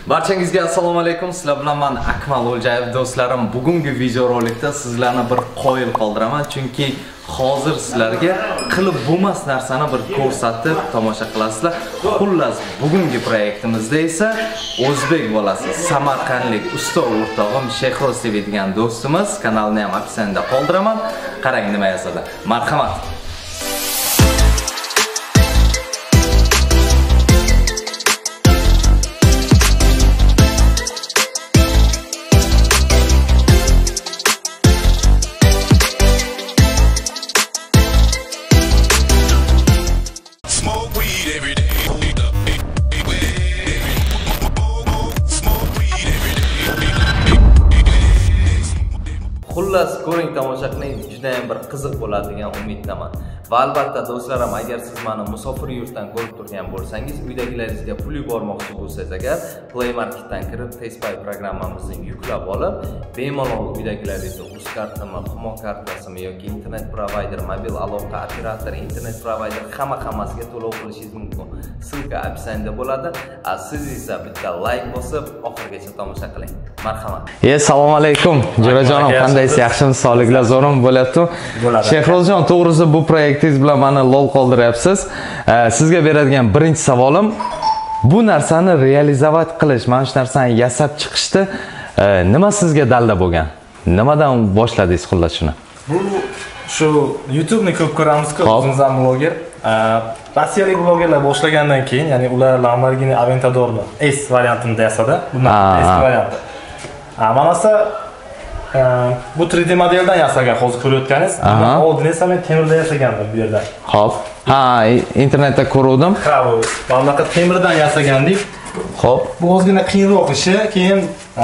Barchangizga assalomu alaykum. Sizlar bilan men Akmal o'ljayev do'stlarim. Bugungi video rolikda sizlarni bir qoyil qoldiraman, chunki hozir sizlarga qilib bo'lmas narsani bir ko'rsatib tomosha qilasizlar. Xullas, bugungi proyektimizda esa o'zbek bolasi, samarqandlik usta o'rtog'im Shehroz degan do'stimiz kanalini ham opsiyasida qoldiraman. Qarang nima yozadi. Marhamat. Xullas, ko'ring, tomosha qiling, juda ham bir qiziq bo'ladi degan umiddaman. Va albatta do'stlarim, agar siz meni musofir yurtdan ko'rib turgan bo'lsangiz, uydagilaringizga pul yubormoqchi bo'lsangiz agar Play Marketdan kirib TEZPAY programmamizni yuklab olib, bemalol uydagilaringizga UzCard, ХУМО kartasimi yoki internet provayder, mobil aloqa operatori, internet provayder hammasiga to'lov qilishingiz mumkin. Ссылка opsiyasida bo'ladi. Siz esa bitta like bosib, oxirigacha tomosha qiling. Marhamat. Assalomu alaykum. Jo'rajonim, qandaysiz? Yaxshimisiz? Sog'liklar zo'rmi bo'lyapti? Shehrozjon, to'g'risi bu proyektingiz bilan meni lol qoldiryapsiz. Sizga beradigan birinchi savolim, bu narsani realizovat qilish, mana shu narsani yasab chiqishda nima sizga dalda bo'lgan? Nimadan boshladingiz xullas shuni? Bu shu YouTube ni ko'p ko'ramiz-ku, o'zimizdan bloger. Rossiyalik blogerlar boshlagandan keyin, ya'ni ular Lamborghini Aventador'ni S variantida yasadi. Bundan S varianti. Mana esa bu 3D modeldan yasagan, hozir ko'rayotganingiz. Oldin esa men temirda yasagandim bu yerda. Xo'p. Internetda ko'rdim. Ha, bu bunaqa temirdan yasagandik. Xo'p. Bu ozgina qiyinroq ishi, keyin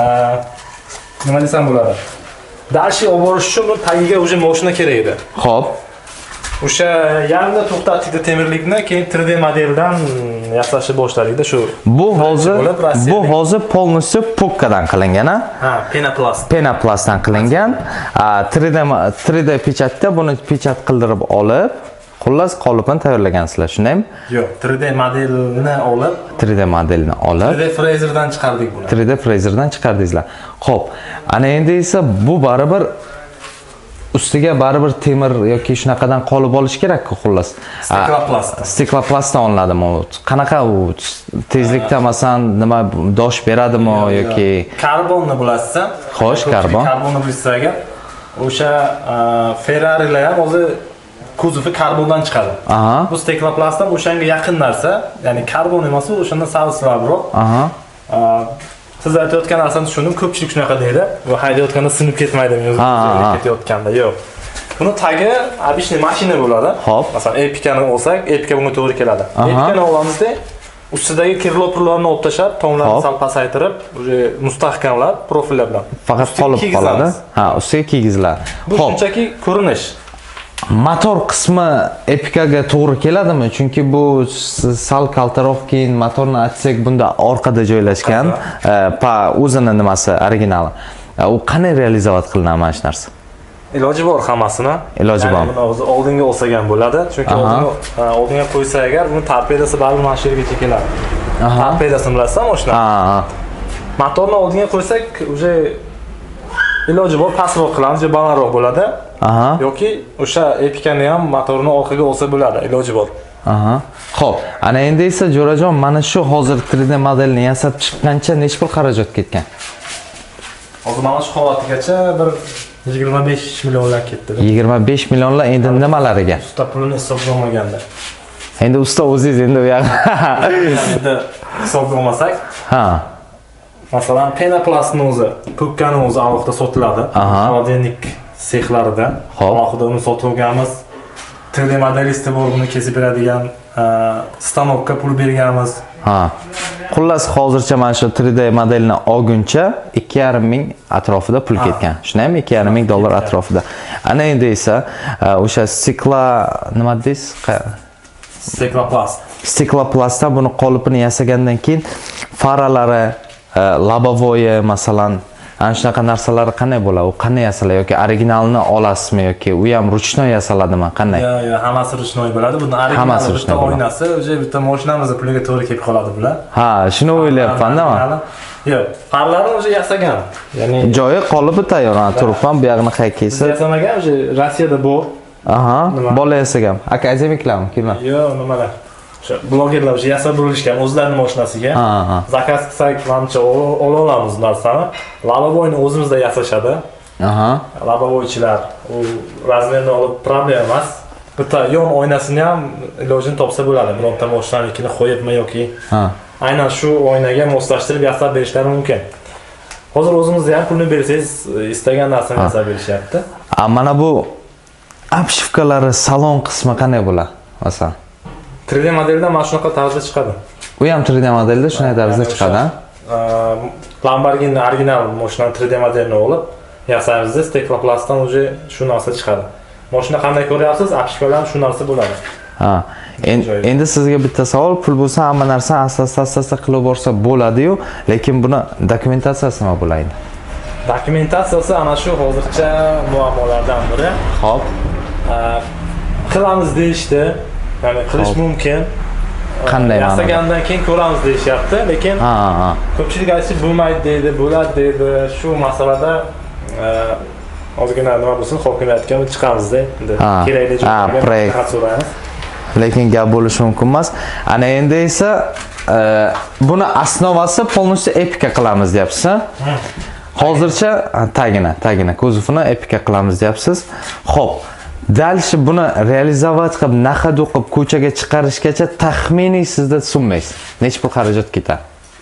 nima desam bo'ladi? Dalshi olib borish uchun bu tagiga уже mashina kerak edi. Xo'p. O'sha yarmida to'xtatdik temirlikni, keyin 3D modeldan yasashni boshladik-da shu. Bu hozir polностью pokkadan qilingan, ha, penoplast. Penoplastdan qilingan. 3D pechatda buni pechat qildirib olib, xullas qolipini tayyorlagansizlar, shundaymi? Yo'q, 3D modelni olib, 3D frezerdan chiqardik buni. 3D frezerdan chiqardingizlar. Xo'p, ana endi esa bu baribir ustiga baribir temir yoki shunaqadan qolib olish kerak-ku xullas. Stikloplastdan olinadimi? Qanaqa u tezlikda masalan nima dosh beradimi yoki karbonni bilasiz? Xo'sh, karbonni bilsangiz agar o'sha Ferrari'lar ham o'zi kuzovi karbondan chiqadi. Bu stikloplastdan o'shanga yaqin narsa, ya'ni karbon emas, o'shandan sal silabroq. Siz aytayotgan narsani tushundim, ko'pchilik shunaqa deydi. Bu haydayotganda sinib ketmaydimi yo'qmi? Ketayotganda yo'q. Buni tagi обычный mashina bo'ladi. Masalan, Epica'ni olsak, Epica bunga to'g'ri keladi. Epica'ni olamizda ustidagi kirloprlarni olib tashab, tomlarni sal pasaytirib, o'sha mustahkamlab, profillar bilan faqat qolib qoladi. Ha, ustiga kiygiziladi. Bu shunchaki ko'rinish. Motor qismi Epicaga to'g'ri keladimi? Chunki bu sal kaltaroq, keyin motorni atsak bunda orqada joylashgan, o'zini nimasi originali. U qanday realizovat qilinadi mana shu narsa? Iloji bor hammasini. Iloji bor. Buni oldinga olsagan bo'ladi, chunki oldinga qo'ysa agar, buni torpedasi baribir mana shu yergacha keladi. Torpedasini bilasizmi o'shani? Motorni oldinga qo'ysak, уже iloji bor pastroq qilamiz, jo balandroq bo'ladi. Yoki o'sha Epica'ni ham motorni orqaga olsa bo'ladi, iloji bor. Xo'p, ana endi esa Jo'rajon, mana shu hozir 3D modelni yasab chiqqancha nechta pul xarajat ketgan? Hozir mana shu holatigacha bir 25 millionlar ketdi. 25 millionlar endi nimalariga? Usta pulini hisoblaganda. Endi usta o'zingiz endi u yoqda hisoblamasak, masalan, penoplastni o'zi, pokkani o'zi alohida sotiladi. Xo'jalik sexlarida alohida uni sotib olganmiz. 3D modelisti bor, buni kesib beradigan stanokka pul berganmiz. Xullas hozircha mana shu 3D modelni olguncha 2,5 ming atrofida pul ketgan. Shunaymi? 2,5 ming dollar atrofida. Ana endi esa o'sha nima deysiz? Stikloplast. Stikloplastdan buni qolipini yasagandan keyin faralari, lobavoyi masalan ana shunaqa narsalari qanday bo'ladi? U qanday yasaladi yoki originalni olasizmi yoki u ham ruchnoy yasaladimi? Qanday? Yo'q, hammasi ruchnoy bo'ladi. Buni original bitta oynasi, o'sha bitta mashinamizni puliga to'g'ri kelib qoladi bular. Ha, shuni o'ylayapman-da men. Yo'q, farlarni o'sha yasagan. Ya'ni joyi qolibi tayyor, turibman, bu yoqni qaykaysiz. Yasamagan, o'sha Rossiyada bor. Aha, bola yasagan. Aka ajamiklarmi, kimlar? Yo'q, nimalar? O'sha blogerlar o'sha yasab bo'lishgan o'zlarining mashinasiga. Zakaz qilsak, menimcha ola olamiz narsani. Laboboyni o'zimizda yasashadi. Aha. Laboboychilar u razmerni olib problem emas. Bitta yon oynasini ham ilojini topsa bo'ladi. Bironta mashinanikini qo'yibmi yoki aynan shu oynaga moslashtirib yasab berishlari mumkin. Hozir o'zimizda ham pulni bersangiz, istagan narsani yasab berishyapti. Mana bu obshivkalari salon qismi qanday bo'ladi? Masalan 3D modelda mana shunaqa tarzda chiqadi. U ham 3D modelda shunday tarzda chiqadi. Lamborghini original mashinani 3D modelini olib yasaymiz, stekloplastdan уже shu narsa chiqadi. Mashina qanday ko'ryapsiz? Obshivkalar shu narsa bo'ladi. Ha. Endi sizga bitta savol, pul bo'lsa hamma narsa asta qilib borsa bo'ladi-yu, lekin buni dokumentatsiyasi nima bo'ladi? Dokumentatsiyasi ana shu hozircha muammolardan biri. Xo'p. Qilamiz deyishdi. Ya'ni qilish mumkin. Qanday ma'noda? Yasagandan keyin ko'ramiz deyishyapti, lekin ko'pchilik aytib bo'lmaydi deydi, bo'ladi deydi. Shu masalada ozgina nima bo'lsin, hokimiyatga chiqamizda. Endi kerakli joyga so'raymiz. Lekin gap bo'lishi mumkin emas. Ana endi esa buni asnovasi polностью epika qilamiz deyapsiz. Hozircha tagina kuzovini epika qilamiz deyapsiz. Xo'p. Dalshi buni realizovat qilib, naqd o'qib, ko'chaga chiqarishgacha taxminiy sizda summasiz. Necha pul xarajat ketadi?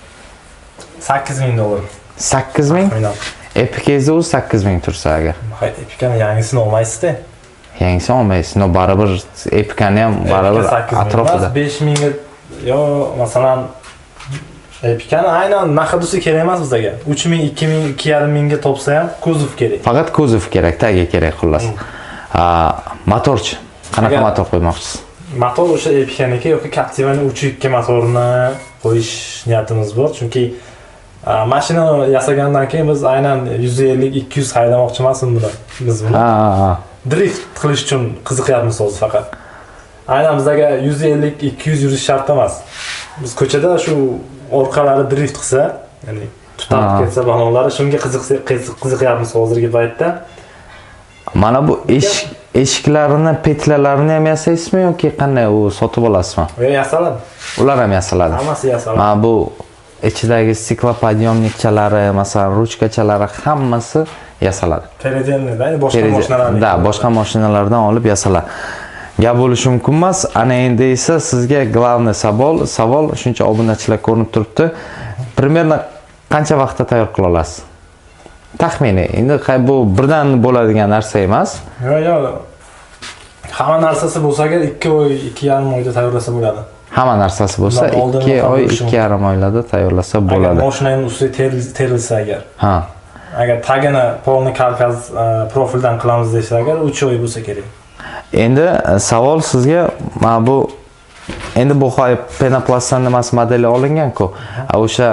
$8,000. 8,000? Epikangizda o'zi 8,000 tursa agar. Hayt, epikani yangisini olmaysiz-da. Yangisini olmaysiz. No baribir epikani ham baribir atrofida. 5,000 ga yo, masalan epikani aynan naqdusi kerak emas bizga. 3,000, 2,000, 2,5 ga topsa ham kuzov kerak. Faqat kuzov kerak, tagi kerak xullas. Motorchi. Qanaqa motor qo'ymoqchisiz? Motor o'sha epikaniki yoki Captiva'ning 3.2 motorini qo'yish niyatimiz bor, chunki mashina yasagandan keyin biz aynan 150-200 haydamoqchi emasmiz buni. Biz buni drift qilish uchun qiziqyapmiz hozir faqat. Aynan bizga 150-200 yurish shart emas. Biz ko'chada shu orqalari drift qilsa, ya'ni tutib ketsa balonlari, shunga qiziqyapmiz hozirgi paytda. Mana bu eshiklarini, petlalarini ham yasaysizmi yoki qanday u sotib olasizmi? Yasaladi. Ular ham yasaladi. Hammasi yasaladi. Mana bu ichidagi stiklopodъемникchalari, masalan, ruchkachalari hammasi yasaladi. Peredelnidan, boshqa mashinalardan. Da, boshqa mashinalardan olib yasaladi. Gap bo'lishi mumkin emas. Ana endi esa sizga главный savol shuncha obunachilar ko'rinib turibdi. Примерно qancha vaqtda tayyor qila olasiz? Taxminiy. Endi bu birdan bo'ladigan narsa emas. Yo'q. Hamma narsasi bo'lsa, 2 oy, 2,5 oyda tayyorlasa bo'ladi. Hamma narsasi bo'lsa 2 oy, 2,5 oylarda tayyorlasa bo'ladi. Agar mashinaning ustiga terilsa agar. Ha. Agar tagini polni karkas profildan qilamiz desa agar 3 oy bo'lsa kerak. Endi savol sizga, mana bu endi bu xoy penoplastdan nimasi modeli olingan-ku. O'sha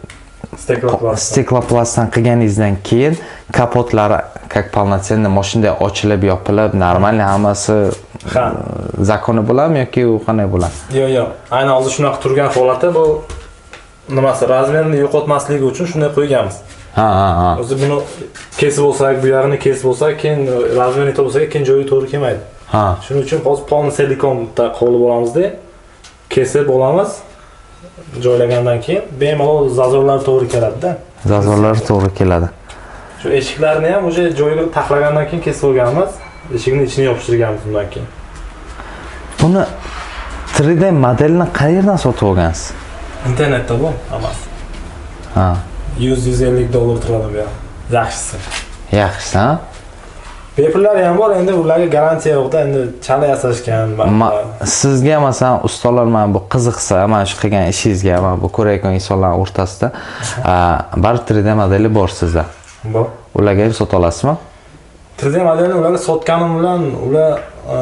stekloplastdan qilganingizdan keyin kapotlari как полноценный mashinada ochilib, yopilib, normalniy hammasi zakoni bo'ladimi yoki u qanday bo'ladi? Yo'q. Aynan hozir shunaqa turgan holati bu nimasi razmerini yo'qotmasligi uchun shunday qo'yganmiz. Ha. O'zi buni kesib olsak, bu yoqni kesib olsak, keyin razmeri to'g'ri keyin joyi to'g'ri kelmaydi. Ha. Shuning uchun hozir polni silikonda qo'lib olamizda, kesib olamiz. Joylagandan keyin bemalol zazorlar to'g'ri keladi-da. Zazorlar to'g'ri keladi. Shu eshiklarni ham o'sha joyiga taxlagandan keyin kesib olganmiz. Eshikning ichini yopishtirganmiz undan keyin. Buni 3D modelni qayerdan sotib olgansiz? Internetda bu, hammasi. Ha. $100-150 turadi bu ham. Yaxshisi. Yaxshisi, ha? Paperlar ham bor, endi ularga garantiya yo'q-da, endi chala yasashgan. Sizga masalan ustalar mana bu qiziqsa, mana shu qilgan ishingizga, mana bu ko'rayotgan insonlar o'rtasida bar 3D modeli bor sizda. Bor. Ularga ham sota olasizmi? 3D modelni ularga sotganim bilan ular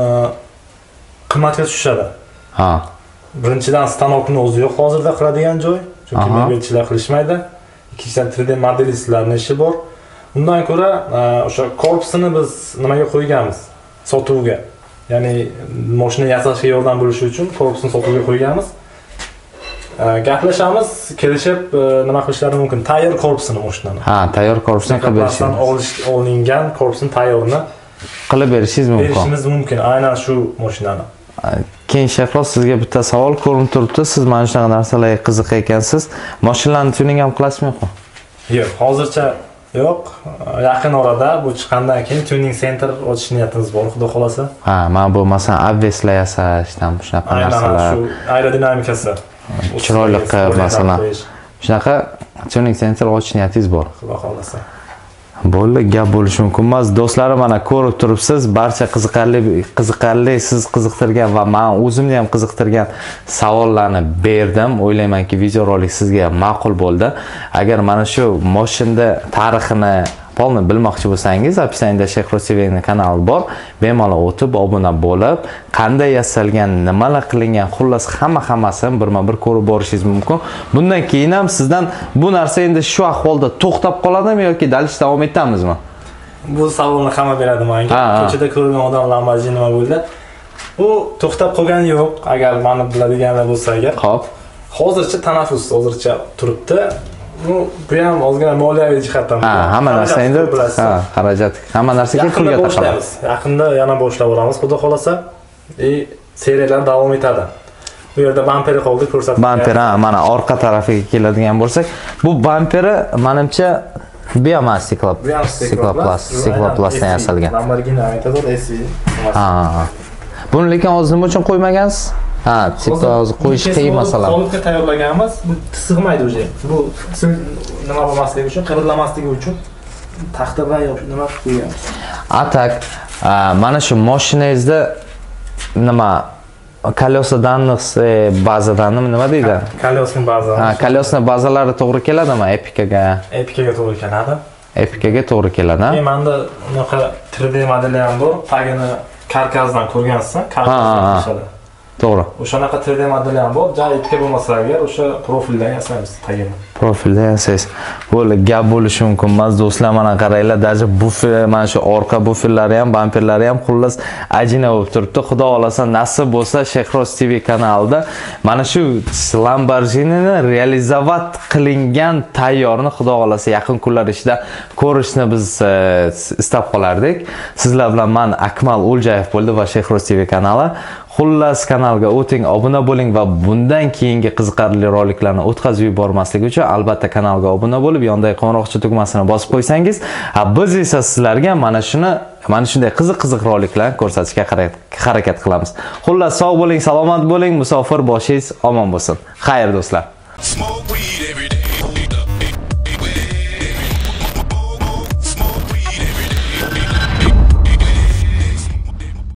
qimmatga tushadi. Birinchidan stanokni o'zi yo'q hozirda qiladigan joy, chunki mebelchilar qilishmaydi. kishlar 3D modelistlarning ishi bor. Undan ko'ra o'sha korpusini biz nimaga qo'yganmiz? Sotuvga. Ya'ni mashina yasashga yordam bo'lishi uchun korpusni sotuvga qo'yganmiz. Gaplashamiz, kelishib nima qilishlari mumkin? Tayyor korpusini mashinani. Ha, tayyor korpusni qilib berishingiz. Olingan korpusni tayyorni qilib berishingiz mumkin. Berishimiz mumkin, aynan shu mashinani. Keyin Shayxroz, sizga bitta savol ko'rinib turibdi. Siz mana shunaqa narsalarga qiziq ekansiz. Mashinani tuning ham qilasizmi-yo'qmi? Yo'q, hozircha yo'q. Yaqin orada bu chiqqandan keyin tuning center ochish niyatimiz bor, xudo xolasa. Ha, mana bu masalan obveslar yasashdan shunaqa narsalar. Aynan shu aerodinamikasi. Chiroyli qilib masalan shunaqa tuning center ochish niyatingiz bor. Xudo xolasa. Bo'ldi, gap bo'lishi mumkin emas. Do'stlarim, mana ko'rib turibsiz, barcha qiziqarli siz qiziqtirgan va men o'zimni ham qiziqtirgan savollarni berdim. O'ylaymanki, video rolik sizga ma'qul bo'ldi. Agar mana shu mashina tarixini polni bilmoqchi bo'lsangiz, opisaniyada Shayxroz TV'ning kanali bor. Bemalol o'tib, obuna bo'lib, qanday yasalgan, nimalar qilingan, xullas hammasini birma-bir ko'rib borishingiz mumkin. Bundan keyin ham sizdan bu narsa endi shu ahvolda to'xtab qoladimi yoki dalish davom etamizmi? Bu savolni hamma beradi menga. Ko'chada ko'rgan odam Lamborghini nima bo'ldi? U to'xtab qolgani yo'q, agar meni biladiganlar bo'lsa agar. Xo'p. Hozircha tanaffus, hozircha turibdi. Bu ham ozgina moliyaviy jihatdan. Hamma narsa endi xarajat, hamma narsaga pulga taqalamiz. Yaqinda yana boshlab boramiz, xudo xolasa. Seriyalar davom etadi. Bu yerda bamperi qoldi, ko'rsatib. Bamper, mana orqa tarafiga keladigan bo'lsak, bu bamperi menimcha sikloplasdan yasalgan. Lamborghini aytadi, SC. Buni lekin hozir nima uchun qo'ymagansiz? Tipda hozir qo'yish qiyin masala. Qolipga tayyorlaganmiz. Bu sig'maydi o'zi. Bu nima bo'lmasligi uchun, qirilmasligi uchun taxtadan yoki nima qo'yganmiz. Atak, mana shu mashinangizda nima kolyosadan bazadan nima deydi? Kolyosning bazalari. Kolyosning bazalari to'g'ri keladimi Epikaga? Epikaga to'g'ri keladi. Epikaga to'g'ri keladi. Menda unaqa 3D modeli ham bor. Tagini karkasdan ko'rgansiz, karkas. To'g'ri. O'shanaqa 3D modeli ham bor. Joy ipga bo'lmasa agar o'sha profildan yasaymiz tagini. Profildan yasaysiz. Bo'ldi, gap bo'lishi mumkin emas. Do'stlar, mana qaranglar, даже bufer, mana shu orqa buferlari ham, bamperlari ham xullas ajina bo'lib turibdi. Xudo xolasa nasib bo'lsa Shayxroz TV kanalida mana shu Lamborghinini realizovat qilingan tayyorni xudo xolasa yaqin kunlar ichida ko'rishni biz istab qolardik. Sizlar bilan men Akmal O'ljayev bo'ldi va Shayxroz TV kanali. Xullas kanalga o'ting, obuna bo'ling va bundan keyingi qiziqarli roliklarni o'tkazib yubormaslik uchun albatta kanalga obuna bo'lib, yondagi qo'ng'iroqcha tugmasini bosib qo'ysangiz, biz esa sizlarga mana shunday qiziq roliklarni ko'rsatishga harakat qilamiz. Xullas, sog' bo'ling, salomat bo'ling, musofir boshingiz omon bo'lsin. Xayr do'stlar.